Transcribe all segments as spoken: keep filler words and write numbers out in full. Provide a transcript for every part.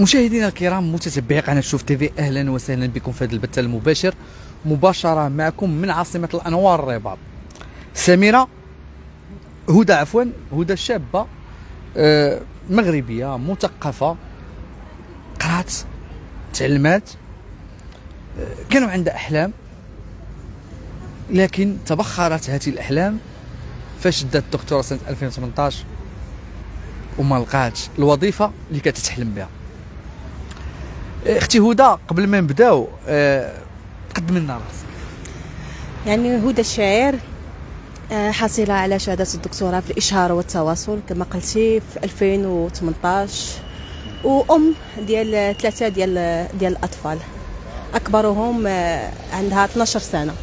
مشاهدينا الكرام متتبعي قناه شوف تيفي، اهلا وسهلا بكم في هذا البث المباشر مباشره معكم من عاصمه الانوار الرباط. سميره هدى عفوا هدى شابه آه مغربيه مثقفه، قرات تعلمات، آه كانوا عندها احلام، لكن تبخرت هذه الاحلام فاش دات الدكتوراه سنه ألفين وثمنطاش وما لقاتش الوظيفه اللي كانت تحلم بها. اختي هدى، قبل ما نبداو أه قدم لنا راسك. يعني هدى الشاعر، حاصله على شهاده الدكتوراه في الاشهار والتواصل كما قلتي في ألفين وثمنطاش، وام ديال ثلاثه ديال ديال الاطفال، اكبرهم عندها اثناش سنه.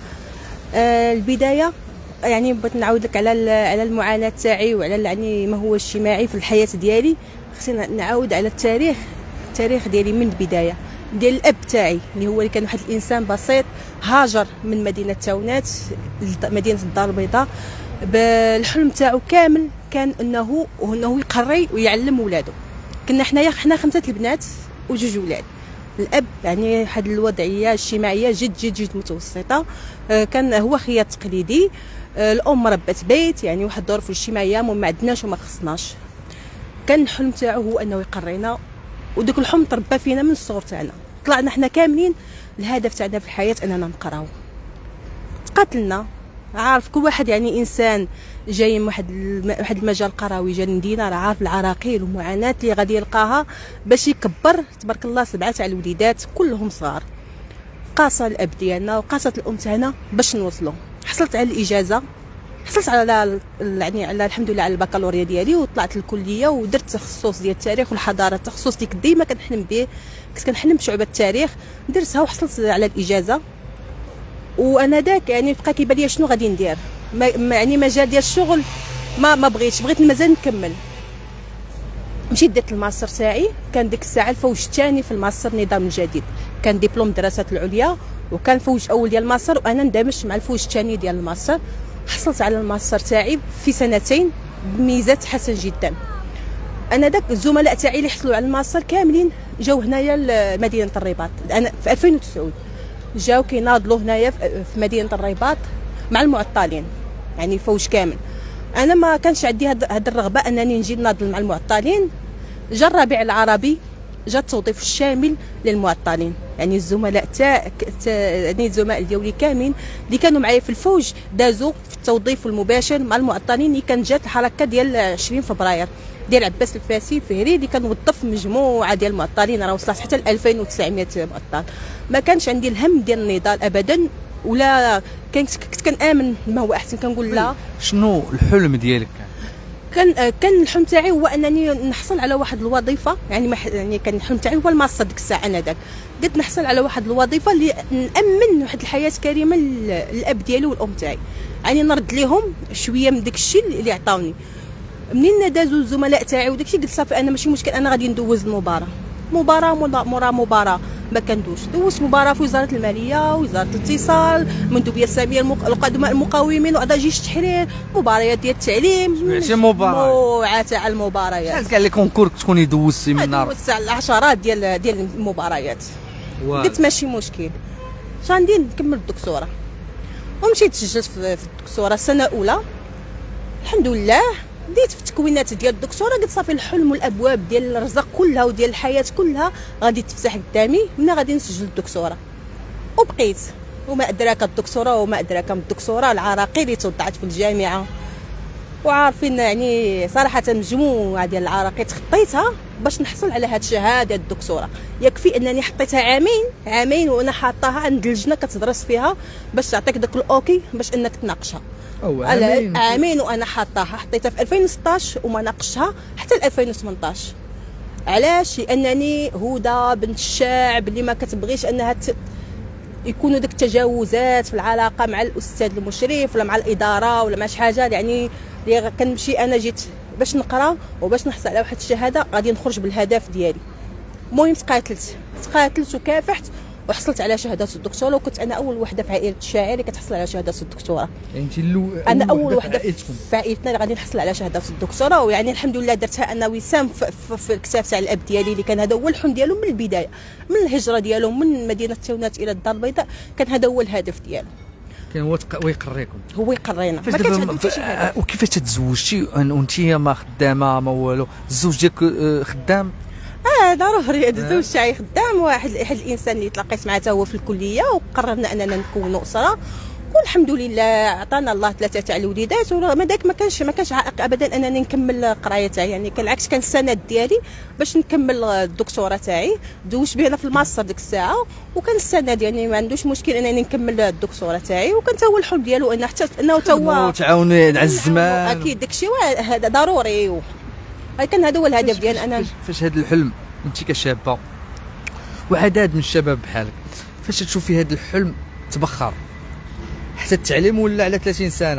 البدايه يعني بغيت نعاود لك على على المعاناه تاعي وعلى يعني ما هو اجتماعي في الحياه ديالي. خصني نعاود على التاريخ التاريخ ديالي من البدايه، ديال الاب تاعي اللي هو اللي كان واحد الانسان بسيط هاجر من مدينه تاونات لمدينه الدار البيضاء. بالحلم تاعو كامل كان انه انه يقري ويعلم ولادو. كنا حنايا حنا خمسه البنات وجوج ولاد. الاب يعني واحد الوضعيه اجتماعيه جد جد جد متوسطه، كان هو خياط تقليدي. الام ربت بيت، يعني واحد الظروف الاجتماعيه ما عندناش وما خصناش. كان الحلم تاعو هو انه يقرينا، وداك الحلم تربى فينا من الصغر تاعنا. طلعنا حنا كاملين الهدف تاعنا في الحياه اننا نقراو. تقاتلنا، عارف كل واحد يعني انسان جاي من واحد واحد المجال قروي، جا لمدينه راه عارف العراقيل والمعاناه اللي غادي يلقاها باش يكبر تبارك الله سبعه تاع الوليدات كلهم صغار. قاصه الاب ديالنا وقاصت الام تاعنا باش نوصلوا. حصلت على الاجازه، حصلت على يعني على الحمد لله على البكالوريا ديالي، وطلعت للكليه ودرت تخصص ديال التاريخ والحضاره، التخصص اللي كنت ديما كنحلم به. كنت كنحلم بشعبه التاريخ، درتها وحصلت على الاجازه. وانا داك يعني بقى كيبان لي شنو غادي ندير، ما يعني مجال ديال الشغل ما ما بغيتش، بغيت مازال نكمل. مشيت درت الماستر تاعي، كان ديك الساعه الفوج الثاني في الماستر النظام الجديد، كان دبلوم الدراسات العليا وكان فوج اول ديال الماستر، وانا اندمجت مع الفوج الثاني ديال الماستر. حصلت على الماستر تاعي في سنتين بميزات حسن جدا. انا داك الزملاء تاعي اللي حصلوا على الماستر كاملين جاو هنايا لمدينه الرباط. انا في ألفين وتسعة جاو كيناضلوا هنايا في مدينه الرباط مع المعطلين، يعني فوج كامل. انا ما كانش عندي هاد الرغبه انني نجي ناضل مع المعطلين. جا الربيع العربي، جا التوظيف الشامل للمعطلين، يعني الزملاء تاع يعني الزملاء ديالي كاملين اللي كانوا معايا في الفوج دازوا في التوظيف المباشر مع المعطلين. اللي كانت جات الحركه ديال عشرين فبراير ديال عباس الفاسي الفهري اللي كان وظف مجموعه ديال المعطلين، راه وصلت حتى ل ألفين وتسعمائة معطل. ما كانش عندي الهم ديال النضال ابدا، ولا كنت كنت كنامن ما هو احسن. كنقول لا. شنو الحلم ديالك كان؟ كان كان الحلم تاعي هو انني نحصل على واحد الوظيفه، يعني ما يعني كان الحلم تاعي هو الماستر ديك الساعه. انا داك قلت نحصل على واحد الوظيفه اللي نامن واحد الحياه كريمه للاب ديالي والام تاعي، يعني نرد لهم شويه من داك الشيء اللي عطاوني. منين دازوا الزملاء تاعي وداك الشيء قلت صافي انا ماشي مشكل، انا غادي ندوز المباراه. مباراه مورا مباراه ما كندوش. دوزت مباراه في وزاره الماليه، وزاره الاتصال، مندوبيه الساميه القدماء المقاومين واعضاء جيش التحرير، مباريات ديال التعليم، ماشي مباراه مجموعه تاع المباريات. شحال كان لي كونكور تكوني دوزتي من النار؟ دوزت على العشرات ديال ديال المباريات. قلت ماشي مشكل، غندير نكمل الدكتوراه. ومشيت سجلت في الدكتوراه السنه الاولى، الحمد لله بديت في التكوينات ديال الدكتوراه. قلت صافي الحلم والابواب ديال الرزق كلها وديال الحياه كلها غادي تفتح قدامي من غادي نسجل الدكتوراه. وبقيت وما ادراك الدكتوراه وما ادراك ما الدكتوراه. العراقيل اللي توضعت في الجامعه وعارفين يعني صراحه مجموعه ديال العراقيل خطيتها باش نحصل على هاد الشهاده الدكتوراه. يكفي انني حطيتها عامين عامين وانا حاطاها عند اللجنه كتدرس فيها باش تعطيك داك الاوكي باش انك تناقشها. عامين عامين وانا حاطاها. حطيتها في ألفين وستطاش وما ناقشتها حتى ل ألفين وثمنطاش. علاش؟ لانني هدى بنت الشعب اللي ما كتبغيش انها ت... يكونوا ديك التجاوزات في العلاقه مع الاستاذ المشرف ولا مع الاداره ولا مع شي حاجه. يعني اللي كنمشي انا جيت باش نقرا وباش نحصل على واحد الشهاده غادي نخرج بالهدف ديالي. المهم تقاتلت تقاتلت وكافحت وحصلت على شهاده الدكتوراه، وكنت انا اول وحده في عائله الشاعر اللي كتحصل على شهاده الدكتوراه. يعني انت الاول، انا اول وحده في عائلتنا اللي غادي نحصل على شهاده الدكتوراه، ويعني الحمد لله درتها انا وسام في, في, في الكتاف تاع الاب ديالي اللي كان هذا هو الحلم ديالو من البدايه، من الهجره ديالو من مدينه تونات الى الدار البيضاء، كان هذا هو الهدف ديالو. كان هو هو يقريكم، هو يقرينا. ما كانش وكيفاش تتزوجتي وانت ما خدامه ما والو؟ الزوج ديالك خدام؟ اه ضروري الزوج تاعي خدام، واحد واحد الانسان اللي تلاقيت معاه هو في الكليه، وقررنا اننا نكونوا اسره، والحمد لله عطانا الله ثلاثه تاع الوليدات، وما داك ما كانش ما كانش عائق ابدا انني نكمل القرايه تاعي، يعني كان العكس كان السند ديالي باش نكمل الدكتوراه تاعي. دوزت به انا في الماستر ديك الساعه، وكان السند يعني ما عندوش مشكل انني نكمل الدكتوراه تاعي، وكان تا هو الحلم ديالو انه حتى انه تا هو تعاونوا على الزمان. اكيد داكشي هذا ضروري، كان هذا هو الهدف ديالنا. انا فاش هذا الحلم انت كشابه وعدد من الشباب بحالك، فاش تشوفي هذا الحلم تبخر حتى التعليم ولا على ثلاثين سنه،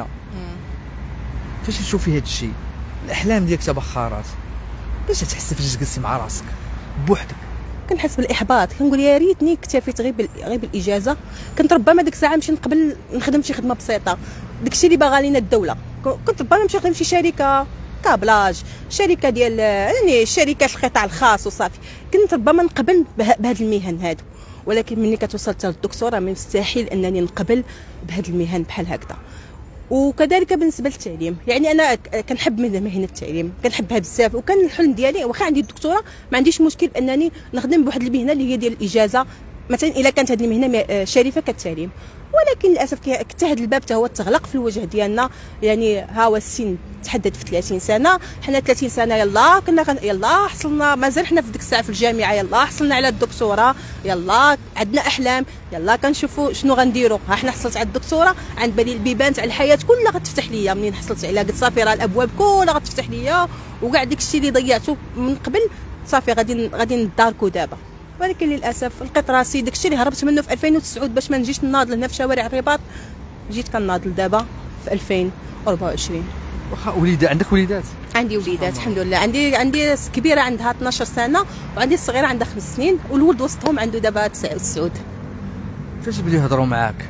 فاش تشوفي هذا الشيء الاحلام ديالك تبخرات، باش تحس فاش جلستي مع راسك بوحدك؟ كنحس بالاحباط، كنقول يا ريتني اكتفيت غير بال... غير بالاجازه، كنت ربما ديك الساعه نمشي نقبل نخدم شي خدمه بسيطه، داكشي اللي باغا لينا الدوله، كنت ربما نمشي نخدم شي شركه كابلاج، شركه ديال يعني شركات القطاع الخاص وصافي، كنت ربما نقبل بهاد المهن هادو، ولكن ملي كتوصل للدكتوراه من مستحيل انني نقبل بهاد المهن بحال هكذا. وكذلك بالنسبه للتعليم، يعني انا كنحب مهنه التعليم، كنحبها بزاف، وكان الحلم ديالي واخا عندي الدكتوراه ما عنديش مشكل انني نخدم بواحد المهنه اللي هي ديال الاجازه، مثلا الا كانت هذه المهنه شريفه كالتعليم، ولكن للاسف حتى هذا الباب حتى هو تغلق في الوجه ديالنا. يعني ها هو السن تحدد في ثلاثين سنه، حنا ثلاثين سنه يلا كنا غن... يلا حصلنا مازال حنا في ديك الساعه في الجامعه، يلا حصلنا على الدكتوراه، يلا عندنا احلام، يلا كنشوفوا شنو غنديروا. ها حنا حصلت على الدكتوراه، عند بالي البيبان تاع الحياه كلها غتفتح ليا منين حصلت عليها، قلت صافي راه الابواب كلها غتفتح ليا، وكاع داك الشيء اللي ضيعته من قبل صافي غادي غادي نداركو دابا. ولكن للاسف لقيت راسي داكشي اللي هربت منه في ألفين وتسعة باش ما نجيش ناضل هنا في شوارع الرباط، جيت كناضل دابا في ألفين وأربعة وعشرين. واخا وليدات عندك وليدات؟ عندي وليدات الحمد لله، عندي عندي كبيره عندها اثناش سنه، وعندي الصغيره عندها خمس سنين، والولد وسطهم عنده دابا تسعة. فاش بداو يهضروا معاك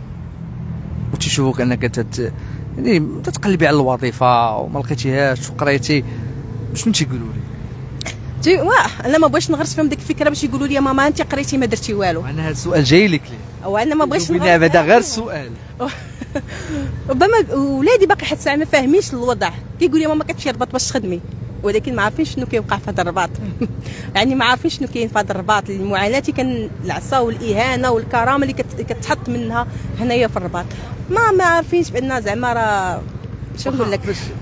وتشوفوك انك تت... يعني تتقلبي على الوظيفه وما لقيتيهاش وقريتي، شنو تيقولوا لك؟ جي واه انا ما بغيتش نغرس فيهم ديك الفكره باش يقولوا لي ماما انت قريتي ما درتي والو. انا هذا السؤال جاي لك ليه، وانا ما بغيتش نغرس هذا غير السؤال. ربما ولادي باقي حتى الساعه ما فاهمينش الوضع، كيقول لي ماما كتمشي الرباط باش تخدمي، ولكن ما عارفين شنو كيوقع في هذا الرباط. يعني ما عارفين شنو كاين في هذا الرباط، المعاناه كان العصا والاهانه والكرامه اللي كتحط منها هنايا في الرباط، ما ما عارفينش بان زعما راه شنو نقول لك.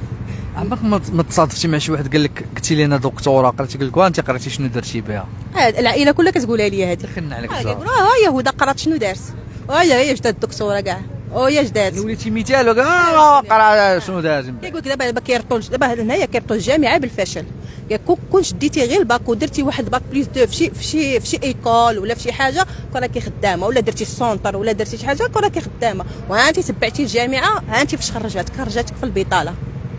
عمرك ما تصادفتي مع شي واحد قال لك قلتي لي انا دكتوره، قريتي قال لك وانت قريتي شنو درتي بها؟ العائله كلها كتقولها لي هذه، خلنا عليك الزهر. ها هي هدى قرات شنو دارت، هي هي جدات الدكتوره كاع، او يا جدات وليتي مثال وكاع قرا شنو دارت. كيقول لك دابا دابا كيرطوا دابا هنايا كيرطوا الجامعه بالفشل، كون شديتي غير الباك ودرتي واحد الباك بليس دو في شي في شي في شي ايكول ولا في شي حاجه راكي خدامه، ولا درتي السونتر ولا درتي شي حاجه راكي خدامه، وها انت تبعتي الجامعه ها انت فاش خرجاتك خرجاتك في البطاله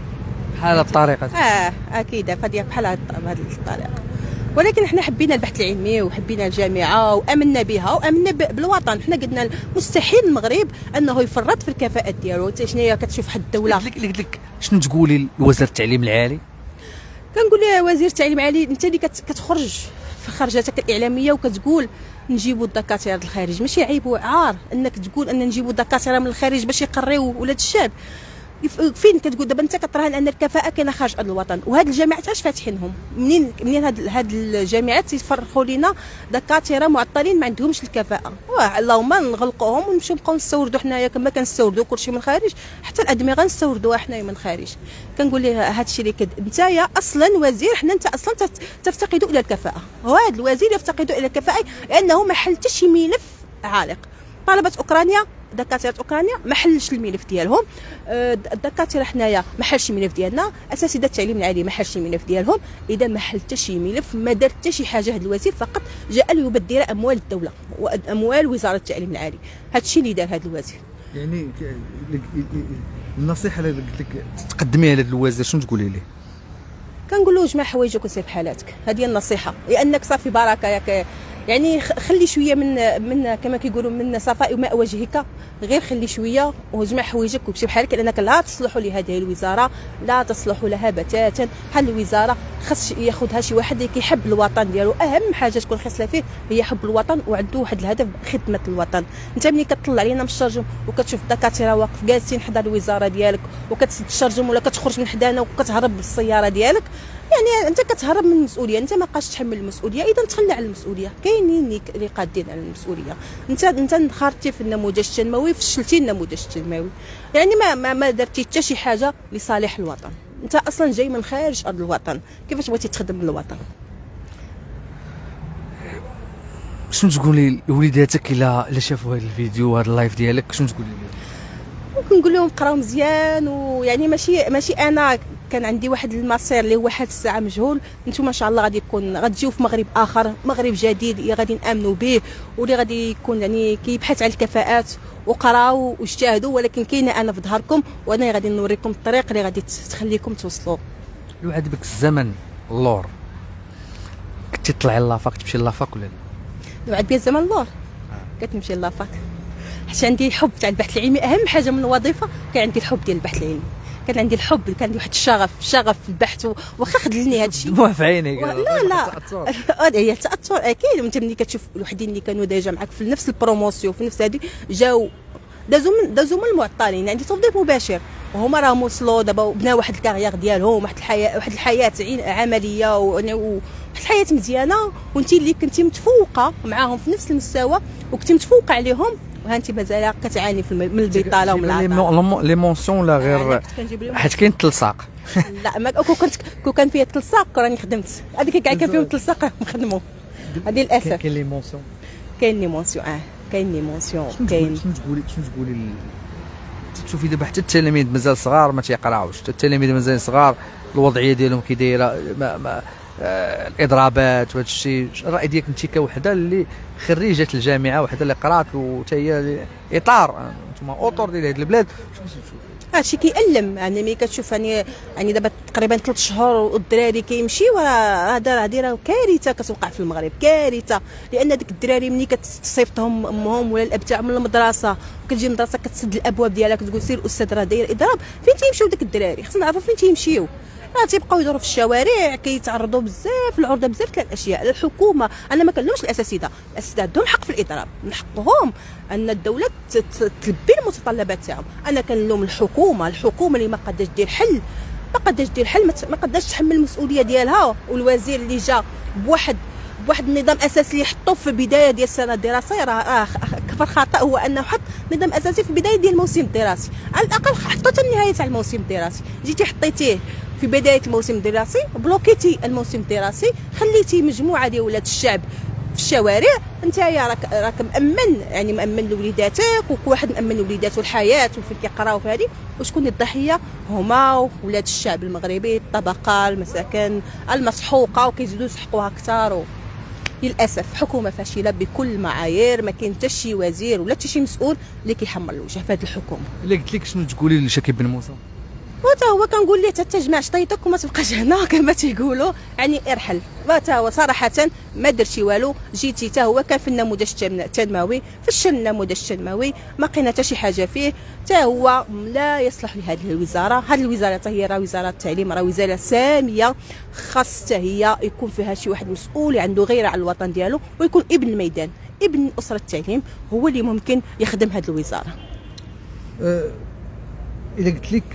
بحال هاد الطريقه. اه اكيد فهاد بحال هاد الطريقه. ولكن احنا حبينا البحث العلمي وحبينا الجامعه وامنا بها وامنا بالوطن، حنا قلنا مستحيل المغرب انه يفرط في الكفاءات ديالو. انت شنو هي كتشوف واحد الدوله قلت لك قلت لك شنو تقولي لوزاره التعليم العالي؟ كنقول لها وزير التعليم العالي انت اللي كتخرج في خرجاتك الاعلاميه وكتقول نجيبوا الدكاتره الخارج، ماشي عيب وعار انك تقول ان نجيبوا الدكاتره من الخارج باش يقريو ولاد الشعب. فين كتقول دابا انت كتراهن ان الكفاءه كاينه خارج الوطن، وهاد الجامعات اش فاتحينهم؟ منين منين هاد هاد الجامعات تيفرخوا لنا دكاتره معطلين ما عندهمش الكفاءه، اللهم نغلقوهم ونمشيو نبقاو نستوردوا حنايا كما كنستوردوا كلشي من الخارج، حتى الادمغه نستوردوها حنايا من الخارج. كنقول لها هاد الشيء اللي نتايا اصلا وزير، حنا انت اصلا تفتقدوا الى الكفاءه، وهذا الوزير يفتقد الى الكفاءه لانه ما حل حتى شي ملف عالق. طلبه اوكرانيا دكاتره اوكرانيا ما حلش الملف ديالهم، الدكاتره حنايا ما حلش الملف ديالنا، اساتذه التعليم العالي ما حلش الملف ديالهم، اذا ما حل حتى شي ملف، ما دار حتى شي حاجه. هذا الوزير فقط جاء ليبدل اموال الدوله واموال وزاره التعليم العالي، هذا الشيء اللي دار هذا الوزير. يعني النصيحه اللي قلت لك تقدميها لهذا الوزير شنو تقولي ليه؟ كنقول له جمع حوايجك وسير بحالاتك، هذه النصيحه، لانك صافي بركه ياك يعني خلي شويه من من كما كيقولوا من صفاء ماء وجهك، غير خلي شويه وجمع حوايجك ومشي بحالك، لانك لا تصلح لهذه الوزاره، لا تصلح لها بتاتا. هذه الوزاره خاص ياخذها شي واحد اللي كيحب الوطن ديالو. اهم حاجه تكون خاصله فيه هي حب الوطن وعنده واحد الهدف خدمه الوطن. انت ملي كتطلع علينا من الشرجم وكتشوف الدكاتره واقف جالسين حدا الوزاره ديالك وكتسد الشرجم ولا كتخرج من حدانا وكتهرب بالسياره ديالك، يعني انت كتهرب من المسؤوليه، انت ما بقاش تحمل المسؤوليه، اذا تخلى على المسؤوليه. كاينين اللي قادين على المسؤوليه. انت انت انخرطتي في النموذج التنموي، فشلتي النموذج التنموي، يعني ما ما, ما درتي حتى شي حاجه لصالح الوطن. انت اصلا جاي من خارج ارض الوطن، كيفاش بغيتي تخدم للوطن؟ شنو تقولي لوليداتك الا الا شافوا هذا الفيديو وهذا اللايف ديالك؟ شنو تقولي لهم؟ كنقول لهم قراو مزيان، ويعني ماشي ماشي انا كان عندي واحد المصير اللي هو واحد الساعه مجهول. نتوما ان شاء الله غادي يكون غتجيو في مغرب اخر، مغرب جديد اللي غادي نامنوا به واللي غادي يكون يعني كيبحث على الكفاءات. وقراو واجتهدوا، ولكن كاينه انا في ظهركم، وانا غادي نوريكم الطريق اللي غادي تخليكم توصلوا. لو عاد بك الزمن اللور كنتي تطلعي لافاك تمشي لافاك ولا لا؟ لو عاد بيا الزمن اللور كتمشي لافاك، حيت عندي الحب تاع البحث العلمي. اهم حاجه من الوظيفه كان عندي الحب ديال البحث العلمي، كان عندي الحب، كان عندي واحد الشغف شغف في البحث. واخا خذلني هذا الشيء دموع في عينيك. لا لا هذا هي التاثر اكيد. وانت ملي كتشوف الوحدين اللي كانوا ديجا معك في نفس البروموسيون في نفس هذه جاو دازوا من دازوا من المعطلين، عندي توظيف مباشر، وهما راهم وصلوا دابا بناو واحد الكارير ديالهم، واحد الحياه واحد الحياه عمليه وواحد الحياه مزيانه. وانت اللي كنتي متفوقه معاهم في نفس المستوى وكنتي متفوقه عليهم، وها انت مازال كتعاني في من البطاله ومن العطاء. لي مونسيون لا غير حيت كاين التلصاق. لا ما كون كنت كون كان فيها التلصاق راني خدمت، هذيك كاع كان فيهم التلصاق نخدموا. هذه للاسف كاين لي مونسيون كاين لي مونسيون اه كاين لي مونسيون كاين. شنو تقولي شنو تقولي تشوفي دابا حتى التلاميذ مازال صغار ما تيقراوش، حتى التلاميذ مازال صغار الوضعيه ديالهم كي دايره ما ما آه الاضرابات وهذا الشيء. الراي ديالك انت كوحده اللي خريجه الجامعه، وحده اللي قرات وحتى هي اطار انتم اوتور ديال هذه البلاد، شنو تشوفي؟ هادشي كيألم. يعني ملي كتشوف يعني يعني دابا تقريبا ثلاث شهور والدراري كيمشيو، راه هذا هذه راه كارثه كتوقع في المغرب، كارثه. لان ديك الدراري ملي كتصيفطهم امهم ولا الاب تاعهم من المدرسه وكتجي المدرسه كتسد الابواب ديالها كتقول سير الاستاذ راه داير اضراب، فين تيمشيو داك الدراري؟ خصنا نعرفوا فين تيمشيو. راه تيبقاو يدوروا في الشوارع، كيتعرضوا بزاف العرضه بزاف ديال الاشياء. الحكومه انا ما كنلومش الاساتذه، الاساتذه عندهم حق في الاضراب، من حقهم ان الدوله تلبي المتطلبات تاعهم. انا كنلوم الحكومه، الحكومه اللي ما قاداش دير حل، ما قاداش دير حل، ما قاداش تحمل المسؤوليه ديالها. والوزير اللي جا بواحد بواحد النظام اساسي اللي حطوه في بدايه ديال السنه الدراسيه، راه كبر خطا هو انه حط نظام اساسي في بدايه ديال الموسم الدراسي. على الاقل حطيته حتى النهايه تاع الموسم الدراسي، جيتي حطيتيه في بدايه الموسم الدراسي، بلوكيتي الموسم الدراسي، خليتي مجموعه ديال ولاد الشعب في الشوارع. انت يا راك راك مامن، يعني مامن لوليداتك، وكل واحد مامن لوليداتو الحياه وفين كيقراو في هذه. وشكون الضحيه؟ هما ولاد الشعب المغربي، الطبقه المساكن المسحوقه، وكيزيدوا يسحقوها اكثر. و... للاسف حكومه فاشله بكل المعايير، ما كاين حتى شي وزير ولا حتى شي مسؤول اللي كيحمل الوجه في هذه الحكومه. الا قلت لك شنو تقولي لشكيب بن موسى؟ وتا هو كنقول ليه تتجمع شطيطك وما تبقاش هنا كما تيقولوا، يعني ارحل. وتا هو صراحه ما درتي والو، جيتي حتى هو كان في النموذج التنموي، فشل النموذج التنموي، ما لقينا حتى شي حاجه فيه. حتى هو لا يصلح لهذه الوزاره. هذه الوزاره هي راه وزاره التعليم، راه وزاره ساميه، خاص حتى هي يكون فيها شي واحد مسؤول عنده غيره على الوطن ديالو، ويكون ابن الميدان، ابن اسره التعليم، هو اللي ممكن يخدم هذه الوزاره. أه الا قلت لك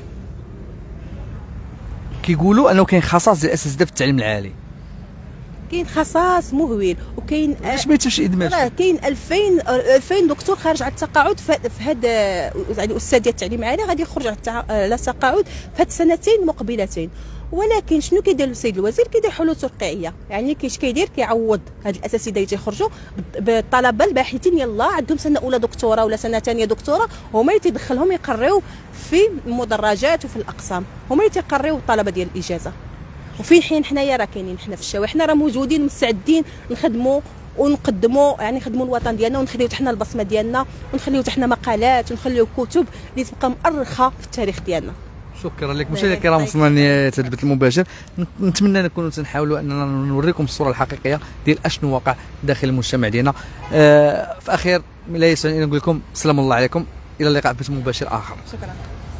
كيقولوا انه كاين خصاص ديال الاساتذه في التعليم العالي، كاين خصاص مهول، وكاين علاش ما يتمش ادماج؟ راه كاين ألفين ألفين دكتور خارج على التقاعد في هذا، يعني استاذ ديال التعليم العالي غادي يخرج على التقاعد في هاد السنتين المقبلتين. ولكن شنو كيدير السيد الوزير؟ كيدير حلول ترقيعيه، يعني كيش كيدير كيعوض هاد الاساتذه اللي تيخرجوا بالطلبه الباحثين يلا عندهم سنه اولى دكتوره ولا سنه ثانيه دكتوره، هما اللي تيدخلهم يقريو في المدرجات وفي الاقسام، هما اللي تيقريو الطلبه ديال الاجازه. وفي حين حنايا راه كاينين حنا في الشوارع، حنا راه موجودين مستعدين نخدموا ونقدموا، يعني نخدموا الوطن ديالنا، ونخليو حنا البصمه ديالنا، ونخليو حنا مقالات، ونخليو كتب اللي تبقى مؤرخه في التاريخ ديالنا. شكرا لك. مشاهدينا الكرام وصلنا لنهايه هذا البث المباشر. نتمنى نكونوا تنحاولوا اننا نوريكم الصوره الحقيقيه ديال اشنو واقع داخل المجتمع ديالنا. آه في اخير لا يسعني ان نقول لكم سلام الله عليكم، الى اللقاء في بث مباشر اخر. شكرا.